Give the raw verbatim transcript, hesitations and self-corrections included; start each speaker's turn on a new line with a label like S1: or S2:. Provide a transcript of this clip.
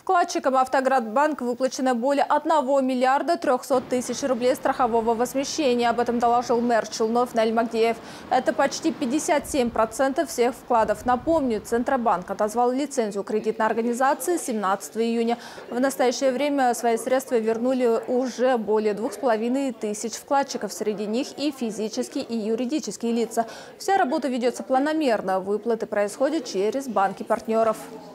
S1: Вкладчикам Автоградбанк выплачено более одного миллиарда трехсот тысяч рублей страхового возмещения. Об этом доложил мэр Челнов Наиль Магдеев. Это почти пятьдесят семь процентов всех вкладов. Напомню, Центробанк отозвал лицензию кредитной организации семнадцатого июня. В настоящее время свои средства вернули уже более двух с половиной тысяч вкладчиков. Среди них и физические, и юридические лица. Вся работа ведется планомерно. Выплаты происходят через банки партнеров.